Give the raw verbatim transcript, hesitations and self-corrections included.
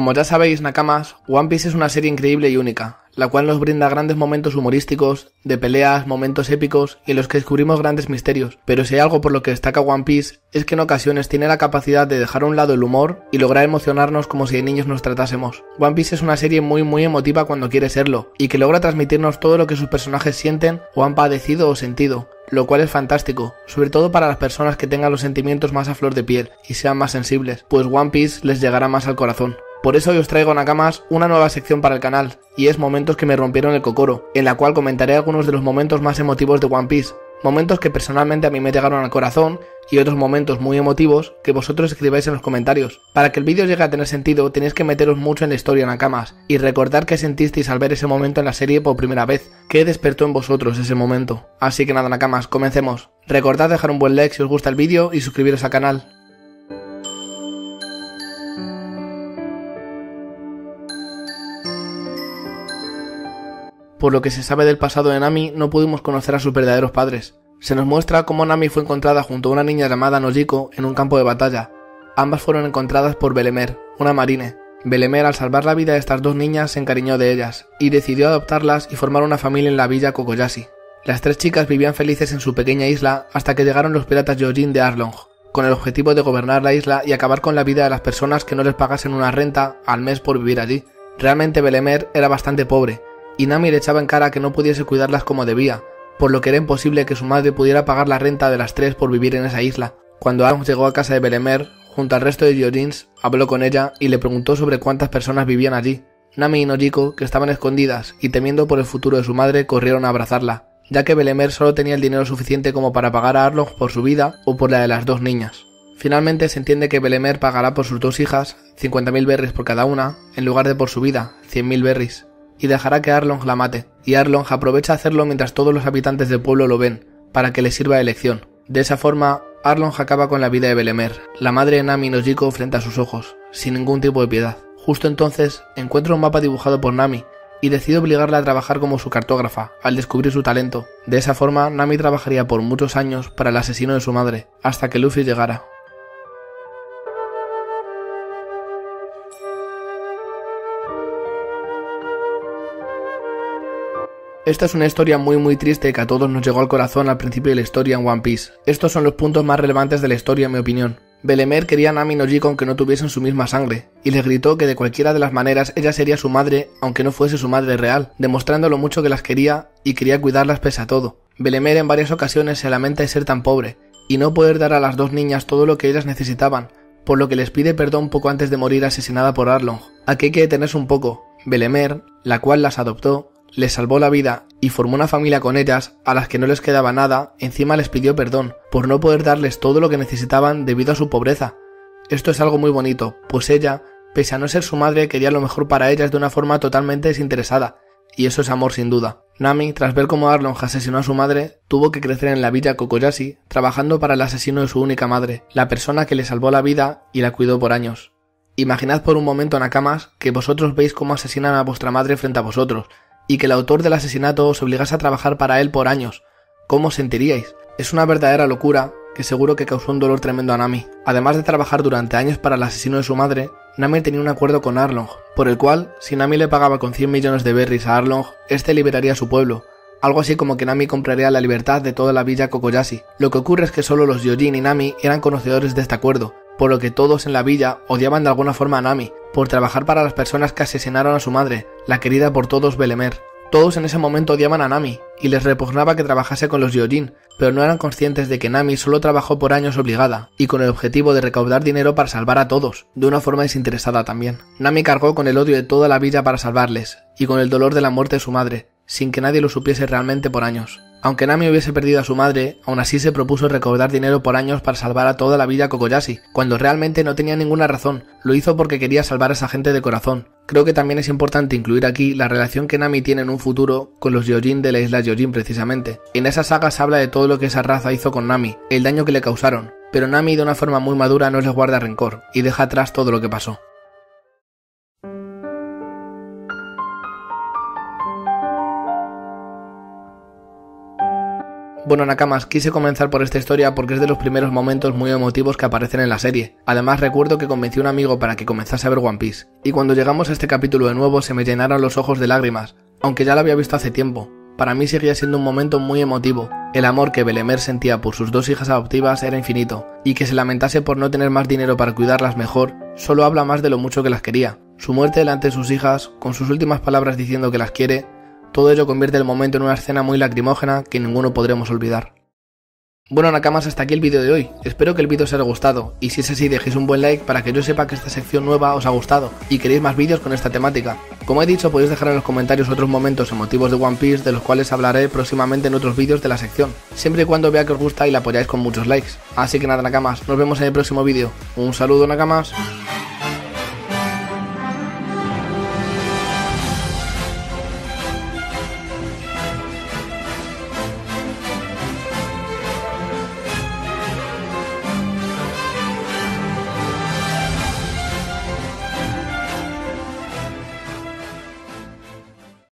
Como ya sabéis, Nakamas, One Piece es una serie increíble y única, la cual nos brinda grandes momentos humorísticos, de peleas, momentos épicos y en los que descubrimos grandes misterios, pero si hay algo por lo que destaca One Piece es que en ocasiones tiene la capacidad de dejar a un lado el humor y lograr emocionarnos como si de niños nos tratásemos. One Piece es una serie muy muy emotiva cuando quiere serlo, y que logra transmitirnos todo lo que sus personajes sienten o han padecido o sentido, lo cual es fantástico, sobre todo para las personas que tengan los sentimientos más a flor de piel y sean más sensibles, pues One Piece les llegará más al corazón. Por eso hoy os traigo, Nakamas, una nueva sección para el canal, y es Momentos que me rompieron el cocoro, en la cual comentaré algunos de los momentos más emotivos de One Piece, momentos que personalmente a mí me llegaron al corazón, y otros momentos muy emotivos que vosotros escribáis en los comentarios. Para que el vídeo llegue a tener sentido tenéis que meteros mucho en la historia, Nakamas, y recordar qué sentisteis al ver ese momento en la serie por primera vez, qué despertó en vosotros ese momento. Así que nada, Nakamas, comencemos. Recordad dejar un buen like si os gusta el vídeo y suscribiros al canal. Por lo que se sabe del pasado de Nami, no pudimos conocer a sus verdaderos padres. Se nos muestra cómo Nami fue encontrada junto a una niña llamada Nojiko en un campo de batalla. Ambas fueron encontradas por Belemer, una marine. Belemer, al salvar la vida de estas dos niñas, se encariñó de ellas, y decidió adoptarlas y formar una familia en la villa Kokoyashi. Las tres chicas vivían felices en su pequeña isla hasta que llegaron los piratas Gyojin de Arlong, con el objetivo de gobernar la isla y acabar con la vida de las personas que no les pagasen una renta al mes por vivir allí. Realmente Belemer era bastante pobre, y Nami le echaba en cara que no pudiese cuidarlas como debía, por lo que era imposible que su madre pudiera pagar la renta de las tres por vivir en esa isla. Cuando Arlong llegó a casa de Belemer, junto al resto de Gyojins, habló con ella y le preguntó sobre cuántas personas vivían allí. Nami y Nojiko, que estaban escondidas y temiendo por el futuro de su madre, corrieron a abrazarla, ya que Belemer solo tenía el dinero suficiente como para pagar a Arlong por su vida o por la de las dos niñas. Finalmente se entiende que Belemer pagará por sus dos hijas cincuenta mil berries por cada una, en lugar de por su vida, cien mil berries, y dejará que Arlong la mate, y Arlong aprovecha a hacerlo mientras todos los habitantes del pueblo lo ven, para que le sirva de lección. De esa forma, Arlong acaba con la vida de Belemer, la madre de Nami y Nojiko, frente a sus ojos, sin ningún tipo de piedad. Justo entonces, encuentra un mapa dibujado por Nami, y decide obligarla a trabajar como su cartógrafa, al descubrir su talento. De esa forma, Nami trabajaría por muchos años para el asesino de su madre, hasta que Luffy llegara. Esta es una historia muy muy triste que a todos nos llegó al corazón al principio de la historia en One Piece. Estos son los puntos más relevantes de la historia en mi opinión. Belemer quería a Nami y Nojiko aunque no tuviesen su misma sangre, y les gritó que de cualquiera de las maneras ella sería su madre aunque no fuese su madre real, demostrando lo mucho que las quería y quería cuidarlas pese a todo. Belemer en varias ocasiones se lamenta de ser tan pobre, y no poder dar a las dos niñas todo lo que ellas necesitaban, por lo que les pide perdón poco antes de morir asesinada por Arlong. Aquí hay que detenerse un poco. Belemer, la cual las adoptó, les salvó la vida y formó una familia con ellas, a las que no les quedaba nada, encima les pidió perdón por no poder darles todo lo que necesitaban debido a su pobreza. Esto es algo muy bonito, pues ella, pese a no ser su madre, quería lo mejor para ellas de una forma totalmente desinteresada, y eso es amor sin duda. Nami, tras ver cómo Arlong asesinó a su madre, tuvo que crecer en la villa Kokoyashi, trabajando para el asesino de su única madre, la persona que le salvó la vida y la cuidó por años. Imaginad por un momento, Nakamas, que vosotros veis cómo asesinan a vuestra madre frente a vosotros, y que el autor del asesinato os obligase a trabajar para él por años. ¿Cómo os sentiríais? Es una verdadera locura que seguro que causó un dolor tremendo a Nami. Además de trabajar durante años para el asesino de su madre, Nami tenía un acuerdo con Arlong, por el cual, si Nami le pagaba con cien millones de berries a Arlong, este liberaría a su pueblo. Algo así como que Nami compraría la libertad de toda la villa Kokoyashi. Lo que ocurre es que solo los Gyojin y Nami eran conocedores de este acuerdo, por lo que todos en la villa odiaban de alguna forma a Nami, por trabajar para las personas que asesinaron a su madre, la querida por todos Belemer. Todos en ese momento odiaban a Nami, y les repugnaba que trabajase con los Gyojin, pero no eran conscientes de que Nami solo trabajó por años obligada, y con el objetivo de recaudar dinero para salvar a todos, de una forma desinteresada también. Nami cargó con el odio de toda la villa para salvarles, y con el dolor de la muerte de su madre, sin que nadie lo supiese realmente por años. Aunque Nami hubiese perdido a su madre, aún así se propuso recaudar dinero por años para salvar a toda la villa Kokoyashi, cuando realmente no tenía ninguna razón, lo hizo porque quería salvar a esa gente de corazón. Creo que también es importante incluir aquí la relación que Nami tiene en un futuro con los Gyojin de la isla Gyojin precisamente. En esa saga se habla de todo lo que esa raza hizo con Nami, el daño que le causaron, pero Nami de una forma muy madura no les guarda rencor, y deja atrás todo lo que pasó. Bueno, Nakamas, quise comenzar por esta historia porque es de los primeros momentos muy emotivos que aparecen en la serie. Además recuerdo que convencí a un amigo para que comenzase a ver One Piece, y cuando llegamos a este capítulo de nuevo se me llenaron los ojos de lágrimas, aunque ya lo había visto hace tiempo. Para mí seguía siendo un momento muy emotivo. El amor que Belemer sentía por sus dos hijas adoptivas era infinito, y que se lamentase por no tener más dinero para cuidarlas mejor, solo habla más de lo mucho que las quería. Su muerte delante de sus hijas, con sus últimas palabras diciendo que las quiere, todo ello convierte el momento en una escena muy lacrimógena que ninguno podremos olvidar. Bueno, Nakamas, hasta aquí el vídeo de hoy. Espero que el vídeo os haya gustado, y si es así dejéis un buen like para que yo sepa que esta sección nueva os ha gustado y queréis más vídeos con esta temática. Como he dicho, podéis dejar en los comentarios otros momentos emotivos de One Piece de los cuales hablaré próximamente en otros vídeos de la sección, siempre y cuando vea que os gusta y la apoyáis con muchos likes. Así que nada, Nakamas, nos vemos en el próximo vídeo. Un saludo, Nakamas.